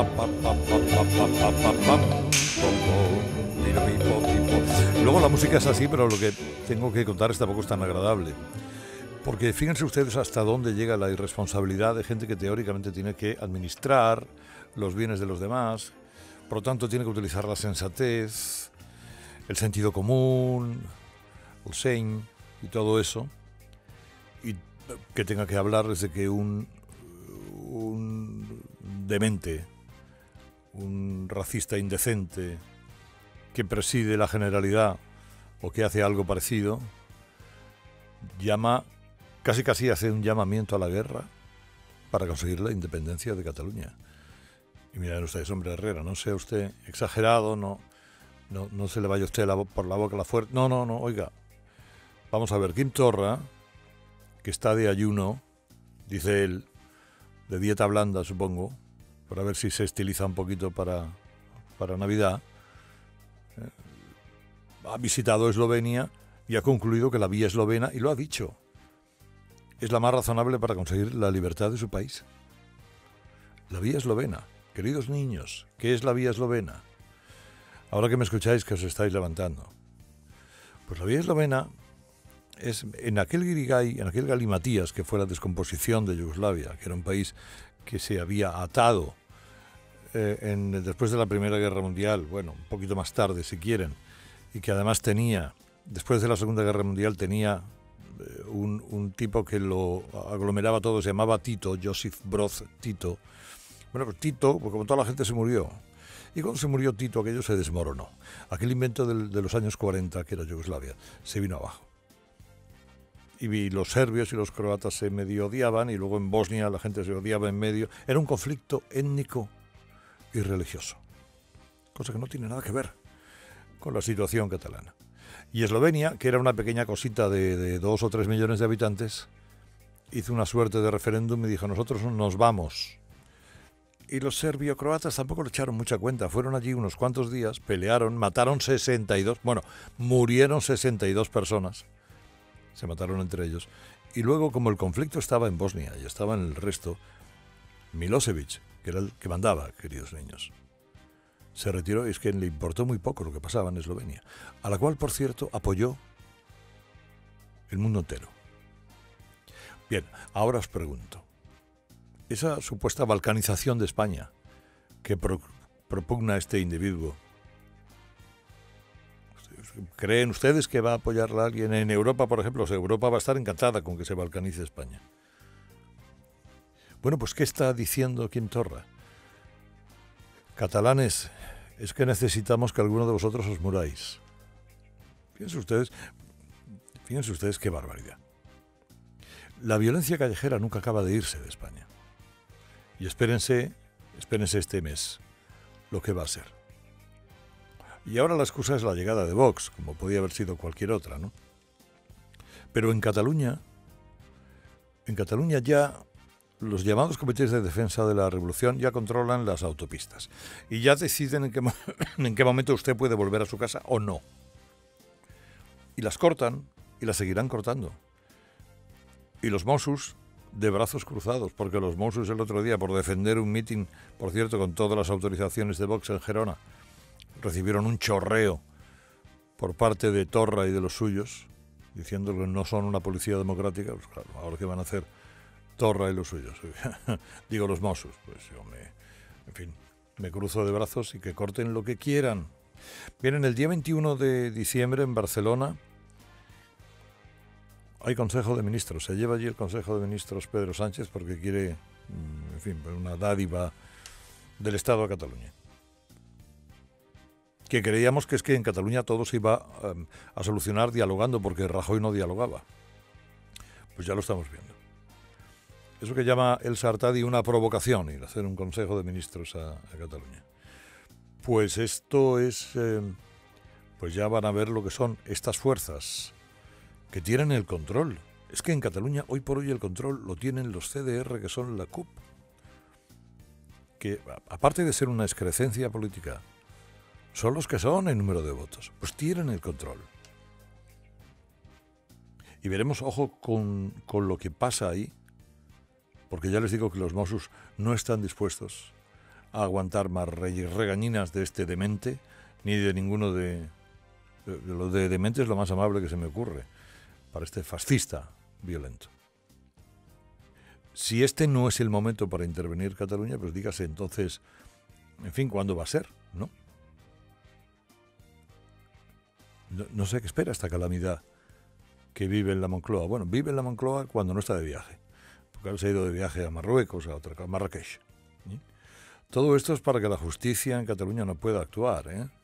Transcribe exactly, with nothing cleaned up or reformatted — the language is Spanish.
Pa, pa, pa, pa, pa, pa, pa, pa, pam, pom, pom, piro, pi, po, pi, po. Luego la música es así, pero lo que tengo que contar tampoco es tan agradable. Porque fíjense ustedes hasta dónde llega la irresponsabilidad de gente que teóricamente tiene que administrar los bienes de los demás, por lo tanto tiene que utilizar la sensatez, el sentido común, el seny y todo eso, y que tenga que hablar desde que un, un demente, un racista indecente que preside la Generalidad o que hace algo parecido, llama, casi casi hace un llamamiento a la guerra para conseguir la independencia de Cataluña. Y miren ustedes, hombre Herrera, no sea usted exagerado, no, no, no se le vaya usted la, por la boca la fuerza. No, no, no, oiga. Vamos a ver, Quim Torra, que está de ayuno, dice él, de dieta blanda, supongo, para ver si se estiliza un poquito para, para Navidad, eh, ha visitado Eslovenia y ha concluido que la vía eslovena, y lo ha dicho, es la más razonable para conseguir la libertad de su país. La vía eslovena. Queridos niños, ¿qué es la vía eslovena? Ahora que me escucháis, que os estáis levantando. Pues la vía eslovena es en aquel guirigay, en aquel galimatías que fue la descomposición de Yugoslavia, que era un país que se había atado eh, en, después de la Primera Guerra Mundial, bueno, un poquito más tarde si quieren, y que además tenía, después de la Segunda Guerra Mundial, tenía eh, un, un tipo que lo aglomeraba todo, se llamaba Tito, Josip Broz Tito. Bueno, pues Tito, pues como toda la gente se murió. Y cuando se murió Tito, aquello se desmoronó. Aquel invento del, de los años cuarenta, que era Yugoslavia, se vino abajo. Y los serbios y los croatas se medio odiaban, y luego en Bosnia la gente se odiaba en medio. Era un conflicto étnico y religioso, cosa que no tiene nada que ver con la situación catalana. Y Eslovenia, que era una pequeña cosita de, de dos o tres millones de habitantes, hizo una suerte de referéndum y dijo, nosotros nos vamos. Y los serbio-croatas tampoco le echaron mucha cuenta. Fueron allí unos cuantos días, pelearon, mataron sesenta y dos, bueno, murieron sesenta y dos personas. Se mataron entre ellos. Y luego, como el conflicto estaba en Bosnia y estaba en el resto, Milosevic, que era el que mandaba, queridos niños, se retiró, y es que le importó muy poco lo que pasaba en Eslovenia, a la cual, por cierto, apoyó el mundo entero. Bien, ahora os pregunto, esa supuesta balcanización de España que pro, propugna este individuo, ¿creen ustedes que va a apoyarla alguien en Europa, por ejemplo? O sea, Europa va a estar encantada con que se balcanice España. Bueno, pues ¿qué está diciendo Quim Torra? Catalanes, es que necesitamos que alguno de vosotros os muráis. Fíjense ustedes, fíjense ustedes qué barbaridad. La violencia callejera nunca acaba de irse de España. Y espérense, espérense este mes lo que va a ser. Y ahora la excusa es la llegada de Vox, como podía haber sido cualquier otra, ¿no? Pero en Cataluña, en Cataluña ya los llamados comités de defensa de la revolución ya controlan las autopistas y ya deciden en qué, en qué momento usted puede volver a su casa o no. Y las cortan y las seguirán cortando. Y los Mossos de brazos cruzados, porque los Mossos el otro día, por defender un mitin, por cierto, con todas las autorizaciones de Vox en Gerona, recibieron un chorreo por parte de Torra y de los suyos, diciendo que no son una policía democrática. Pues claro, ahora qué van a hacer Torra y los suyos. Digo los Mossos, pues yo me, en fin, me cruzo de brazos y que corten lo que quieran. Bien, el día veintiuno de diciembre en Barcelona hay Consejo de Ministros. Se lleva allí el Consejo de Ministros Pedro Sánchez porque quiere, en fin, una dádiva del Estado a Cataluña. Que creíamos que es que en Cataluña todo se iba um, a solucionar dialogando, porque Rajoy no dialogaba. Pues ya lo estamos viendo. Eso que llama el Sartadi una provocación, ir a hacer un Consejo de Ministros a, a Cataluña. Pues esto es, eh, pues ya van a ver lo que son estas fuerzas que tienen el control. Es que en Cataluña hoy por hoy el control lo tienen los C D R, que son la C U P, que aparte de ser una excrecencia política, son los que son en número de votos, pues tienen el control. Y veremos, ojo, con, con lo que pasa ahí, porque ya les digo que los Mossos no están dispuestos a aguantar más re- regañinas de este demente, ni de ninguno de... de- de Lo de demente es lo más amable que se me ocurre para este fascista violento. Si este no es el momento para intervenir Cataluña, pues dígase entonces, en fin, ¿cuándo va a ser? ¿No? No, no sé qué espera esta calamidad que vive en la Moncloa. Bueno, vive en la Moncloa cuando no está de viaje, porque ahora se ha ido de viaje a Marruecos, a otra, a Marrakech. ¿Sí? Todo esto es para que la justicia en Cataluña no pueda actuar, ¿eh?